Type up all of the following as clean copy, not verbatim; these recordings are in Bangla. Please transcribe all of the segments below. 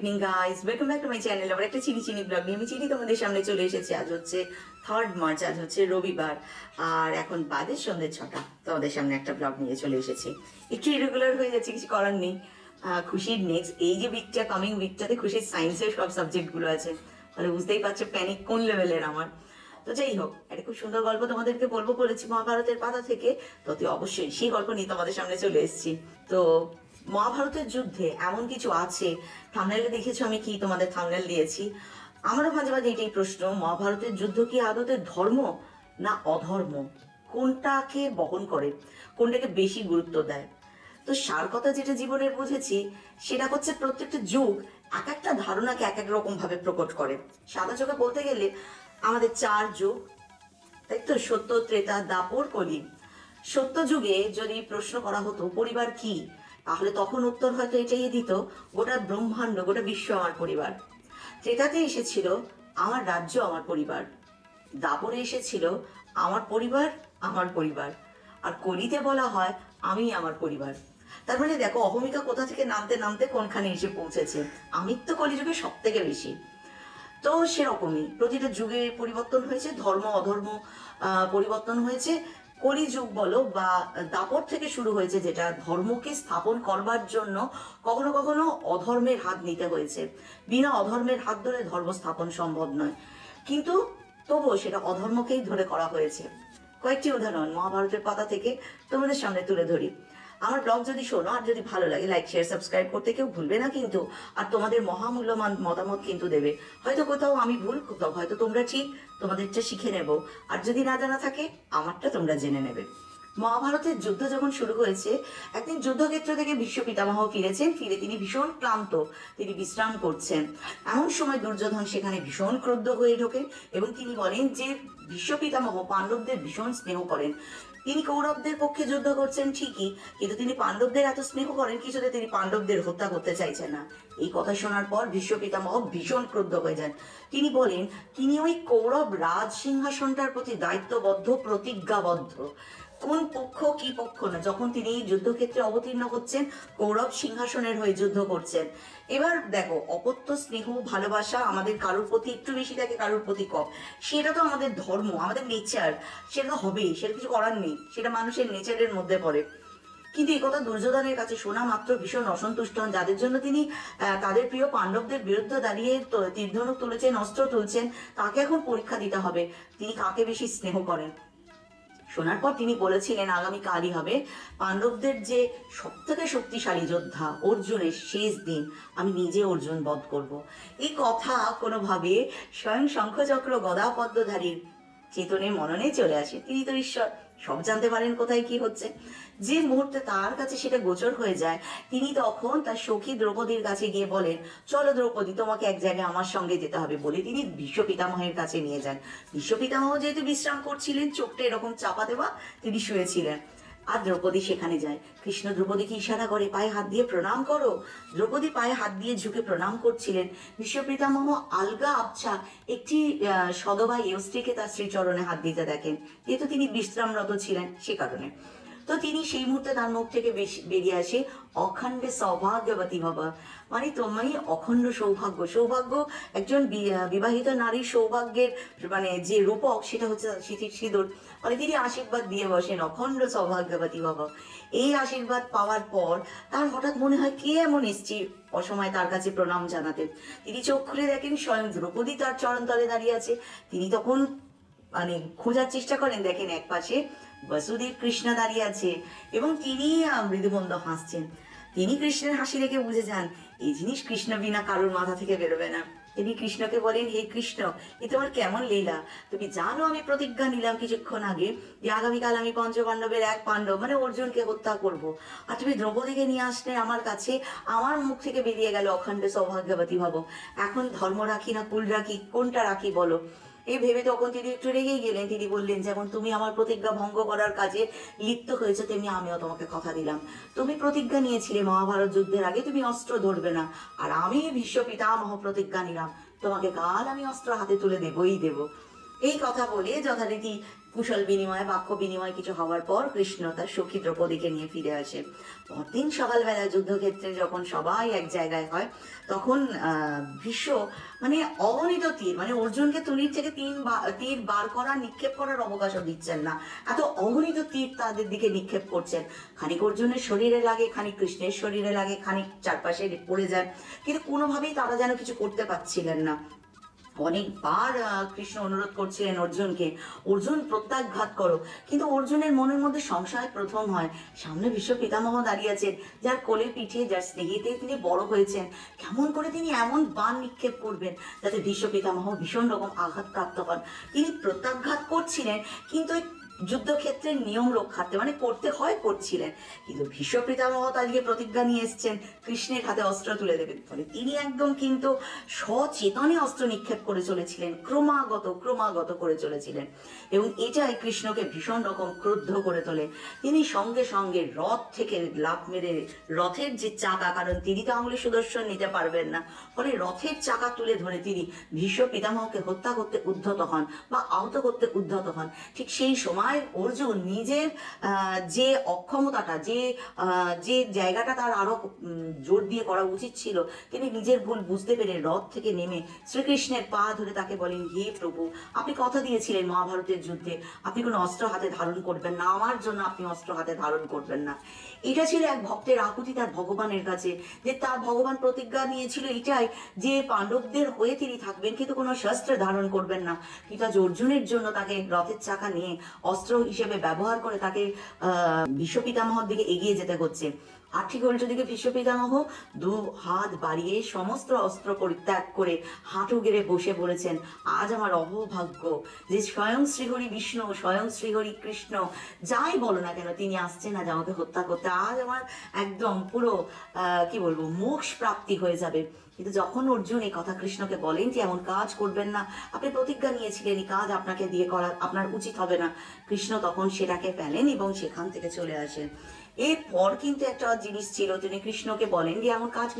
Evening guys, welcome back to my channel. আবার একটা চিনি চিনি ব্লগ নিয়ে আমি চিনি তোমাদের সামনে চলে এসেছি। আজ হচ্ছে 3rd মার্চ, আজ হচ্ছে রবিবার, আর এখন বাজে সন্ধ্যে 6টা। তোমাদের সামনে একটা ব্লগ নিয়ে চলে এসেছি। একটু ইরেগুলার হয়ে যাচ্ছে, কিছু করার নেই। খুশির নেক্সট এই যে উইকটা, কামিং উইকটাতে খুশির সায়েন্সের সব সাবজেক্টগুলো আছে, তাহলে বুঝতেই পারছো প্যানিক কোন লেভেলের আমার। তো যাই হোক, একটা খুব সুন্দর গল্প তোমাদেরকে বলবো বলেছি মহাভারতের পাতা থেকে, তো অবশ্যই সেই গল্প নিয়ে তোমাদের সামনে চলে এসেছি। তো মহাভারতের যুদ্ধে এমন কিছু আছে, থাম্বনেলে দেখেছো আমি কি তোমাদের থাম্বনেল দিয়েছি। আমারও মাঝে মাঝে এটাই প্রশ্ন, মহাভারতের যুদ্ধ কি আদতে ধর্ম না অধর্ম? কোনটাকে বহন করে, কোনটাকে বেশি গুরুত্ব দেয়? তো সার কথা যেটা জীবনের বুঝেছি সেটা হচ্ছে প্রত্যেকটা যুগ এক একটা ধারণাকে এক এক রকম ভাবে প্রকট করে। সাদা চোখে বলতে গেলে আমাদের 4 যুগ, তাই তো, সত্য, ত্রেতা, দাপর, কলি। সত্য যুগে যদি প্রশ্ন করা হতো পরিবার কি, তাহলে তখন উত্তর হয়তো এটাই দিত, গোটা ব্রহ্মাণ্ড, গোটা বিশ্ব আমার পরিবার। ত্রেতাতে এসেছিল আমার রাজ্য আমার পরিবার, দাপরে এসেছিল আমার পরিবার আমার পরিবার, আর কলিতে বলা হয় আমি আমার পরিবার। তার মানে দেখো অহমিকা কোথা থেকে নামতে নামতে কোনখানে এসে পৌঁছেছে। আমিত্ব কলিযুগে সব থেকে বেশি। তো সেরকমই প্রতিটা যুগে পরিবর্তন হয়েছে, ধর্ম অধর্ম পরিবর্তন হয়েছে। কলিযুগ বলো বা দাপর থেকে শুরু হয়েছে, যেটা ধর্মকে স্থাপন করবার জন্য কখনো কখনো অধর্মের হাত নিতে হয়েছে। বিনা অধর্মের হাত ধরে ধর্ম স্থাপন সম্ভব নয়, কিন্তু তবুও সেটা অধর্মকেই ধরে করা হয়েছে। কয়েকটি উদাহরণ মহাভারতের পাতা থেকে তোমাদের সামনে তুলে ধরি। আমার ব্লগ যদি শোনো আর যদি ভালো লাগে, লাইক শেয়ার সাবস্ক্রাইব করতে কেউ ভুলবে না কিন্তু। আর তোমাদের মহামূল্যবান মতামত কিন্তু দেবে। হয়তো কোথাও আমি ভুল, কোথাও হয়তো তোমরা ঠিক, তোমাদেরটা শিখে নেব। আর যদি না জানা থাকে আমারটা তোমরা জেনে নেবে। মহাভারতের যুদ্ধ যখন শুরু হয়েছে, একদিন যুদ্ধক্ষেত্র থেকে ভীষ্ম পিতামহ ফিরেছেন। ফিরে তিনি ভীষণ ক্লান্ত, তিনি বিশ্রাম করছেন। এমন সময় দুর্যোধন সেখানে ভীষণ ক্রুদ্ধ হয়ে ঢোকেন এবং তিনি বলেন যে ভীষ্ম পিতামহ পাণ্ডবদের ভীষণ স্নেহ করেন। তিনি কৌরবদের পক্ষে যুদ্ধ করছেন ঠিকই, কিন্তু তিনি পাণ্ডবদের এত স্নেহ করেন কিছুতে তিনি পাণ্ডবদের হত্যা করতে চাইছেন না। এই কথা শোনার পর ভীষ্ম পিতামহ ভীষণ ক্রুদ্ধ হয়ে যান। তিনি বলেন তিনি ওই কৌরব রাজ সিংহাসনটার প্রতি দায়িত্ববদ্ধ, প্রতিজ্ঞাবদ্ধ। কোন পক্ষ কি পক্ষ না, যখন তিনি যুদ্ধক্ষেত্রে অবতীর্ণ হচ্ছেন, কৌরব সিংহাসনের হয়ে যুদ্ধ করছেন। এবার দেখো, অপত্য স্নেহ ভালোবাসা আমাদের কারোর প্রতি একটু বেশি থাকে, কারোর প্রতি কম। সেটা তো আমাদের ধর্ম, আমাদের নেচার, সেটা তো হবেই, সেটা কিছু করার নেই, সেটা মানুষের নেচারের মধ্যে পড়ে। কিন্তু এই কথা দুর্যোধনের কাছে শোনা মাত্র ভীষণ অসন্তুষ্ট হন, যাদের জন্য তিনি তাদের প্রিয় পাণ্ডবদের বিরুদ্ধে দাঁড়িয়ে তীরধনুক তুলেছেন, অস্ত্র তুলছেন। তাকে এখন পরীক্ষা দিতে হবে তিনি কাকে বেশি স্নেহ করেন। শোনার পর তিনি বলেছিলেন আগামীকালই হবে পাণ্ডবদের যে সব থেকে শক্তিশালী যোদ্ধা অর্জুনের শেষ দিন, আমি নিজে অর্জুন বধ করব। এই কথা কোনোভাবে স্বয়ং শঙ্খচক্র গদা পদ্মধারীর চেতনে মননে চলে আসে। তিনি তো ঈশ্বর, সব জানতে পারেন কোথায় কি হচ্ছে। যে মুহূর্তে তার কাছে সেটা গোচর হয়ে যায়, তিনি তখন তার সখী দ্রৌপদীর কাছে গিয়ে বলেন, চলো দ্রৌপদী, তোমাকে এক জায়গায় আমার সঙ্গে যেতে হবে, বলে তিনি ভীষ্ম পিতামহের কাছে নিয়ে যান। ভীষ্ম পিতামহ যেহেতু বিশ্রাম করছিলেন, চোখটা এরকম চাপা দেওয়া, তিনি শুয়েছিলেন। আর দ্রৌপদী সেখানে যায়। কৃষ্ণ দ্রৌপদীকে ইশারা করে, পায়ে হাত দিয়ে প্রণাম করো। দ্রৌপদী পায়ে হাত দিয়ে ঝুঁকে প্রণাম করছিলেন। ভীষ্ম পিতামহ আলগা আবছা একটি সদবা স্ত্রীকে তার শ্রীচরণে হাত দিতে দেখেন, যেহেতু তিনি বিশ্রামরত ছিলেন সে কারণে। তো তিনি সেই মুহূর্তে তার মুখ থেকে বেরিয়ে আসে, অখণ্ডে সৌভাগ্যবতী বাবা, মানে তোমায় অখণ্ড সৌভাগ্য। সৌভাগ্য একজন বিবাহিত নারীর সৌভাগ্যের মানে যে রূপক, সেটা হচ্ছে সিঁথির সিঁদুর। মানে তিনি আশীর্বাদ দিয়ে বসেন, অখণ্ড সৌভাগ্যবতী বাবা। এই আশীর্বাদ পাওয়ার পর তার হঠাৎ মনে হয় কে এমন এসছে অসময় তার কাছে প্রণাম জানাতে। তিনি চোখ খুলে দেখেন স্বয়ং দ্রৌপদী তার চরণতলে দাঁড়িয়ে আছে। তিনি তখন মানে খোঁজার চেষ্টা করেন, দেখেন এক পাশে বসুদেব কৃষ্ণ দাঁড়িয়ে আছে এবং তিনি মৃদুমন্দ হাসছেন। তিনি কৃষ্ণের হাসি দেখে বুঝে যান এই জিনিস কৃষ্ণ বিনা কারোর মাথা থেকে বেরোবে না। তিনি কৃষ্ণকে বলেন, হে কৃষ্ণ, এ তোমার কেমন লীলা? তুমি জানো আমি প্রতিজ্ঞা নিলাম কিছুক্ষণ আগে যে আগামীকাল আমি পঞ্চপাণ্ডবের এক পাণ্ডব মানে অর্জুনকে হত্যা করব। আর তুমি দ্রৌপদীকে নিয়ে আসলে আমার কাছে, আমার মুখ থেকে বেরিয়ে গেল অখণ্ড সৌভাগ্যবতী ভব। এখন ধর্ম রাখি না কুল রাখি, কোনটা রাখি বলো? এই ভেবে তখন তিনি একটু রেগেই গেলেন। তিনি বললেন, যেমন তুমি আমার প্রতিজ্ঞা ভঙ্গ করার কাজে লিপ্ত হয়েছে, তেমনি আমিও তোমাকে কথা দিলাম। তুমি প্রতিজ্ঞা নিয়েছিলে মহাভারত যুদ্ধের আগে তুমি অস্ত্র ধরবে না, আর আমি ভীষ্ম পিতামহ প্রতিজ্ঞা নিলাম তোমাকে কাল আমি অস্ত্র হাতে তুলে দেবই দেব। এই কথা বলে যথারীতি কুশল বিনিময় বাক্য বিনিময় কিছু হওয়ার পর কৃষ্ণ তার সখী দ্রৌপদীকে নিয়ে ফিরে আসে। পরদিন সকালবেলা যুদ্ধক্ষেত্রে যখন সবাই এক জায়গায় হয় তখন ভীষ্ম মানে অগণিত তীর, মানে অর্জুনকে তুলির থেকে তীর বার করা নিক্ষেপ করার অবকাশও দিচ্ছেন না, এত অগণিত তীর তাদের দিকে নিক্ষেপ করছেন। খানিক অর্জুনের শরীরে লাগে, খানিক কৃষ্ণের শরীরে লাগে, খানিক চারপাশে পড়ে যায়, কিন্তু কোনোভাবেই তারা যেন কিছু করতে পারছিলেন না। অনেকবার কৃষ্ণ অনুরোধ করছিলেন অর্জুনকে, অর্জুন প্রত্যাঘাত করো, কিন্তু অর্জুনের মনের মধ্যে সংশয় প্রথম হয়। সামনে ভীষ্ম পিতামহ দাঁড়িয়ে আছেন, যার কোলে পিঠে যার স্নেহিতে তিনি বড় হয়েছেন, কেমন করে তিনি এমন বাণ নিক্ষেপ করবেন যাতে ভীষ্ম পিতামহ ভীষণ রকম আঘাতপ্রাপ্ত হন। তিনি প্রত্যাঘাত করছিলেন, কিন্তু যুদ্ধক্ষেত্রের নিয়ম রক্ষার্থে মানে করতে হয় করছিলেন, কিন্তু ভীষ্ম পিতামহ তাদেরকে প্রতিজ্ঞা নিয়ে এসছেন কৃষ্ণের হাতে অস্ত্র তুলে দেবেন, ফলে তিনি একদম কিন্তু সচেতনে অস্ত্র নিক্ষেপ করে চলেছিলেন, ক্রমাগত করে চলেছিলেন, এবং এটাই কৃষ্ণকে ভীষণ রকম ক্রুদ্ধ করে তোলে। তিনি সঙ্গে সঙ্গে রথ থেকে লাফ মেরে রথের যে চাকা, কারণ তিনি তো আঙুলে সুদর্শন নিতে পারবেন না, ফলে রথের চাকা তুলে ধরে তিনি ভীষ্ম পিতামহকে হত্যা করতে উদ্ধত হন বা আহত করতে উদ্ধত হন। ঠিক সেই সময় অর্জুন নিজের যে অক্ষমতাটা, যে জায়গাটা তার আরো জোর দিয়ে করা উচিত ছিল, তিনি নিজের ভুল বুঝতে পেরে রথ থেকে নেমে শ্রীকৃষ্ণের পা ধরে তাকে বলেন, হে প্রভু, আপনি কথা দিয়েছিলেন মহাভারতের যুদ্ধে আপনি কোনো অস্ত্র হাতে ধারণ করবেন না, আমার জন্য আপনি অস্ত্র হাতে ধারণ করবেন না। এটা ছিল এক ভক্তের আকুতি তার ভগবানের কাছে, যে তার ভগবান প্রতিজ্ঞা নিয়েছিল এটাই, যে পাণ্ডবদের হয়ে তিনি থাকবেন কিন্তু কোনো শস্ত্র ধারণ করবেন না, কিন্তু আজ অর্জুনের জন্য তাকে রথের চাকা নিয়ে অস্ত্র হিসেবে ব্যবহার করে তাকে ভীষ্ম পিতামহর দিকে এগিয়ে যেতে হচ্ছে। আর ঠিক উল্টো দিকে ভীষ্ম পিতামহ দু হাত বাড়িয়ে সমস্ত অস্ত্র পরিত্যাগ করে হাঁটু গেড়ে বসে বলেছেন, আজ আমার অহোভাগ্য যে স্বয়ং শ্রীহরি বিষ্ণু, স্বয়ং শ্রীহরি কৃষ্ণ যাই বলো না কেন, তিনি আসছেন আজ আমাকে হত্যা করতে, আজ আমার একদম পুরো কি বলবো মোক্ষ প্রাপ্তি হয়ে যাবে। কিন্তু যখন অর্জুন এই কথা কৃষ্ণকে বলেন যে এমন কাজ করবেন না, আপনি প্রতিজ্ঞা নিয়েছিলেন এই কাজ আপনাকে দিয়ে করা আপনার উচিত হবে না, কৃষ্ণ তখন সেটাকে ফেলেন এবং সেখান থেকে চলে আসেন। এরপর কিন্তু একটা জিনিস ছিল, তিনি কৃষ্ণকে বলেন যে এমন কাজ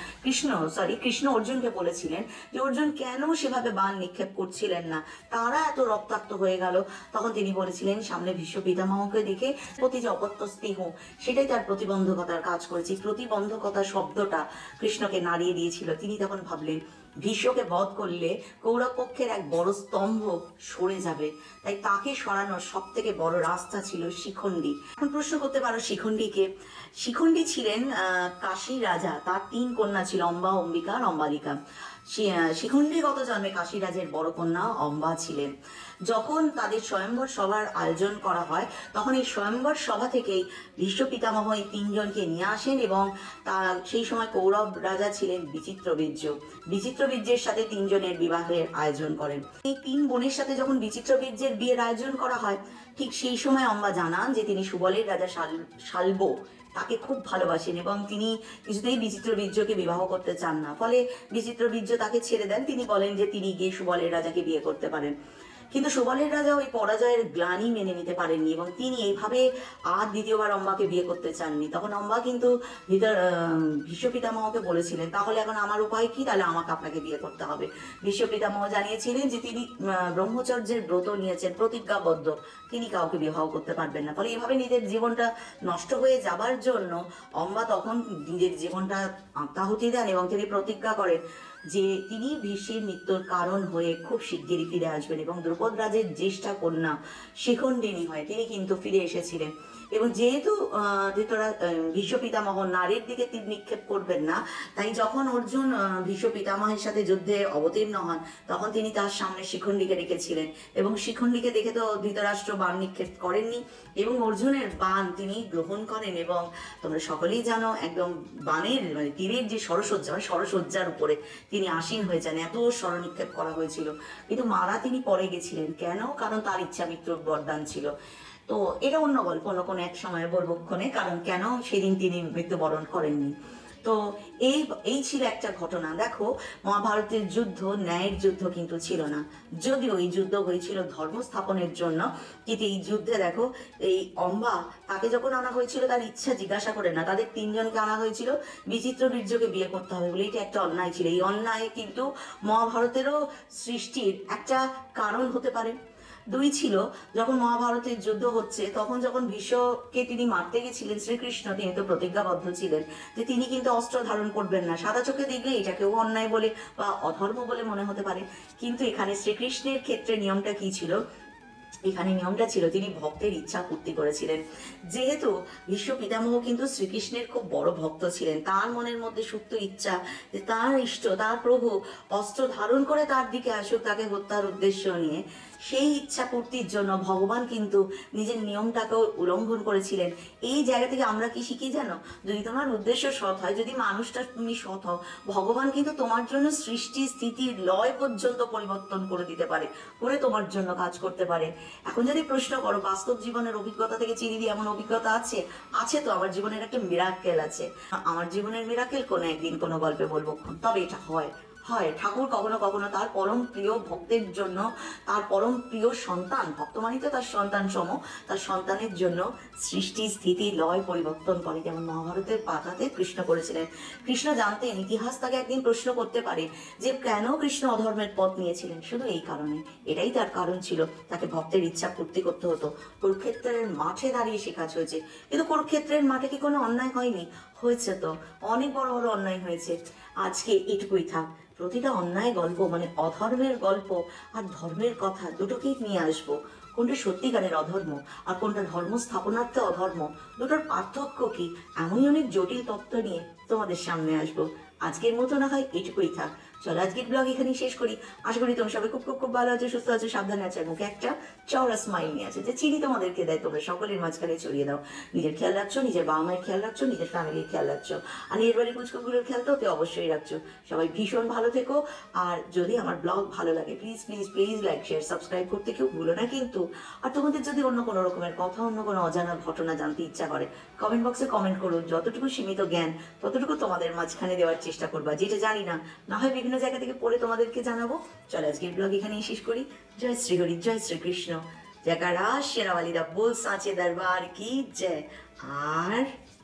কৃষ্ণ অর্জুনকে বলেছিলেন যে অর্জুন কেন সেভাবে বাণ নিক্ষেপ করছিলেন না, তারা এত রক্তাক্ত হয়ে গেল। তখন তিনি বলেছিলেন সামনে ভীষ্ম পিতামহকে দেখে প্রতি যে অপত্য স্নেহ, সেটাই তার প্রতিবন্ধকতার কাজ করেছে। প্রতিবন্ধকতা শব্দটা কৃষ্ণকে নাড়িয়ে দিয়েছিল। তিনি তখন ভাবলেন ভীষ্মকে বধ করলে কৌরব পক্ষের এক বড় স্তম্ভ সরে যাবে, তাই তাকে সরানোর সব থেকে বড় রাস্তা ছিল শিখণ্ডী। এখন প্রশ্ন করতে পারো শিখণ্ডীকে, শিখণ্ডী ছিলেন কাশী রাজা, তার 3 কন্যা ছিল, অম্বা, অম্বিকা আর অম্বালিকা। শিখণ্ডীগত জন্মে কাশীরাজের বড় কন্যা অম্বা ছিলেন। যখন তাদের স্বয়ম্বর সভার আয়োজন করা হয় তখন এই স্বয়ম্বর সভা থেকেই ভীষ্ম পিতামহ এই 3 জনকে নিয়ে আসেন, এবং সেই সময় কৌরব রাজা ছিলেন বিচিত্রবীর্য। বিচিত্রবীর্যের সাথে 3 জনের বিবাহের আয়োজন করেন। এই 3 বোনের সাথে যখন বিচিত্রবীর্যের বিয়ের আয়োজন করা হয়, ঠিক সেই সময় অম্বা জানান যে তিনি সুবলের রাজা শাল্ব তাকে খুব ভালোবাসেন এবং তিনি কিছুতেই বিচিত্রবীর্যকে বিবাহ করতে চান না, ফলে বিচিত্রবীর্য তাকে ছেড়ে দেন। তিনি বলেন যে তিনি গিয়ে সুবলের রাজাকে বিয়ে করতে পারেন, কিন্তু সুবলের রাজা ওই পরাজয়ের গ্লানি মেনে নিতে পারেননি এবং তিনি এইভাবে আর দ্বিতীয়বার অম্বাকে বিয়ে করতে চাননি। তখন অম্বা কিন্তু ভীষ্ম পিতামহকে বলেছিলেন, তাহলে এখন আমার উপায় কি, তাহলে আমাকে আপনাকে বিয়ে করতে হবে। ভীষ্ম পিতামহ জানিয়েছিলেন যে তিনি ব্রহ্মচর্যের ব্রত নিয়েছেন, প্রতিজ্ঞাবদ্ধ, তিনি কাউকে বিবাহ করতে পারবেন না। ফলে এইভাবে নিজের জীবনটা নষ্ট হয়ে যাবার জন্য অম্বা তখন নিজের জীবনটা আত্মাহুতি দেন এবং তিনি প্রতিজ্ঞা করেন যে তিনি ভীষ্মের মৃত্যুর কারণ হয়ে খুব শিগগিরই ফিরে আসবেন, এবং দ্রৌপদ রাজের জ্যেষ্ঠা কন্যা শিখণ্ডিনী হয়ে তিনি কিন্তু ফিরে এসেছিলেন। এবং যেহেতু ভীষ্ম পিতামহ নারীর দিকে তীর নিক্ষেপ করবেন না, তাই যখন অর্জুন ভীষ্ম পিতামহের সাথে যুদ্ধে অবতীর্ণ হন তখন তিনি তার সামনে শিখণ্ডীকে রেখেছিলেন, এবং শিখণ্ডীকে দেখে তো ধৃতরাষ্ট্র বাণ নিক্ষেপ করেননি এবং অর্জুনের বাণ তিনি গ্রহণ করেন, এবং তোমরা সকলেই জানো একদম বাণের মানে তীরের যে সরসজ্জা, মানে সরসজ্জার উপরে তিনি আসীন হয়ে যান, এত স্বর নিক্ষেপ করা হয়েছিল, কিন্তু মারা তিনি পরে গেছিলেন। কেন? কারণ তার ইচ্ছা মৃত্যুর বরদান ছিল। তো এটা অন্য গল্প, অন্য কোনো এক সময় বলবো ক্ষণে, কারণ কেন সেদিন তিনি মৃত্যুবরণ করেননি। তো এই ছিল একটা ঘটনা। দেখো, মহাভারতের যুদ্ধ ন্যায়ের যুদ্ধ কিন্তু ছিল না, যদিও এই যুদ্ধ হয়েছিল ধর্ম স্থাপনের জন্য, কিন্তু এই যুদ্ধে দেখো এই অম্বা, তাকে যখন আনা হয়েছিল তার ইচ্ছা জিজ্ঞাসা করে না, তাদের 3 জনকে আনা হয়েছিল বিচিত্রবীর্যকে বিয়ে করতে হবে বলে। এটা একটা অন্যায় ছিল। এই অন্যায় কিন্তু মহাভারতেরও সৃষ্টির একটা কারণ হতে পারে। দুই ছিল, যখন মহাভারতের যুদ্ধ হচ্ছে তখন যখন ভীষ্মকে তিনি মারতে গেছিলেন শ্রীকৃষ্ণ, তিনি তো প্রতিজ্ঞাবদ্ধ ছিলেন যে তিনি কিন্তু অস্ত্র ধারণ করবেন না। সাদা চোখে দেখলে এটাকেও অন্যায় বলে বা অধর্ম বলে মনে হতে পারে, কিন্তু এখানে শ্রীকৃষ্ণের ক্ষেত্রে নিয়মটা কি ছিল, এখানে নিয়মটা ছিল তিনি ভক্তের ইচ্ছা পূর্তি করেছিলেন। যেহেতু ভীষ্ম পিতামহ কিন্তু শ্রীকৃষ্ণের খুব বড় ভক্ত ছিলেন, তার মনের মধ্যে সুপ্ত ইচ্ছা যে তার ইষ্ট, তার প্রভু অস্ত্র ধারণ করে তার দিকে আসুক তাকে হত্যার উদ্দেশ্য নিয়ে, সেই ইচ্ছা পূর্তির জন্য ভগবান কিন্তু নিজের নিয়মটাকেও উল্লঙ্ঘন করেছিলেন। এই জায়গা থেকে আমরা কি শিখি জানো, যদি তোমার উদ্দেশ্য সৎ হয়, যদি মানুষটা তুমি সৎ হও, ভগবান কিন্তু তোমার জন্য সৃষ্টি স্থিতির লয় পর্যন্ত পরিবর্তন করে দিতে পারে, করে তোমার জন্য কাজ করতে পারে। এখন যদি প্রশ্ন করো বাস্তব জীবনের অভিজ্ঞতা থেকে চিনি দিয়ে এমন অভিজ্ঞতা আছে? আছে তো, আমার জীবনের একটা মিরাক্কেল আছে। আমার জীবনের মিরাক্কেল কোনো একদিন কোনো গল্পে বলবো, তবে এটা হয় হয় ঠাকুর কখনো কখনো তার পরম প্রিয় ভক্তের জন্য, তার পরম প্রিয় সন্তান, ভক্ত মানে তো তার সন্তান সম, তার সন্তানের জন্য সৃষ্টি স্থিতি লয় পরিবর্তন করে, যেমন মহাভারতের পাতাতে কৃষ্ণ করেছিলেন। কৃষ্ণ জানতেন ইতিহাস তাকে একদিন প্রশ্ন করতে পারে যে কেন কৃষ্ণ অধর্মের পথ নিয়েছিলেন, শুধু এই কারণে, এটাই তার কারণ ছিল, তাকে ভক্তের ইচ্ছা পূর্তি করতে হতো। কুরুক্ষেত্রের মাঠে দাঁড়িয়ে সে কাজ হয়েছে, কিন্তু কুরুক্ষেত্রের মাঠে কি কোনো অন্যায় হয়নি? হয়েছে তো, অনেক বড় বড় অন্যায় হয়েছে। আজকে এটুকুই থাক, প্রতিটা অন্যায় গল্প মানে অধর্মের গল্প আর ধর্মের কথা দুটোকেই নিয়ে আসবো। কোনটা সত্যিকারের অধর্ম আর কোনটা ধর্ম স্থাপনার্থে অধর্ম, দুটোর পার্থক্য কি, এমনই অনেক জটিল তত্ত্ব নিয়ে তোমাদের সামনে আসবো। আজকের মতো না হয় এটুকুই থাক, চলো আজকের ব্লগ এখানেই শেষ করি। আশা করি তোমরা সবাই খুব খুব খুব ভালো আছো, সুস্থ আছো, সাবধানে আছে, মুখে একটা চওড়া স্মাইল নিয়ে আছে, যে চিনি তোমাদেরকে দেয় তোমরা সকলের মাঝখানে ছড়িয়ে দাও। নিজের খেয়াল রাখছো, নিজের বাবা মায়ের খেয়াল রাখছো, নিজের ফ্যামিলির খেয়াল রাখছো, আর নিজের বাড়ির কুচকুগুলোর খেয়াল তো অবশ্যই রাখছো। সবাই ভীষণ ভালো থেকো। আর যদি আমার ব্লগ ভালো লাগে please please please like share subscribe করতে কেউ ভুলো না কিন্তু। আর তোমাদের যদি অন্য কোনো রকমের কথা, অন্য কোনো অজানা ঘটনা জানতে ইচ্ছা করে, কমেন্ট বক্সে কমেন্ট করো, যতটুকু সীমিত জ্ঞান ততটুকু তোমাদের মাঝখানে দেওয়ার চেষ্টা করবা, যেটা জানি না হয় বিভিন্ন জায়গা থেকে পড়ে তোমাদেরকে জানাবো। চলো আজকের ব্লগ এখানেই শেষ করি। জয় শ্রী হরি, জয় শ্রীকৃষ্ণ, জয়কারা শেরাওয়ালিরা, बोल साचे दरबार की जय। আর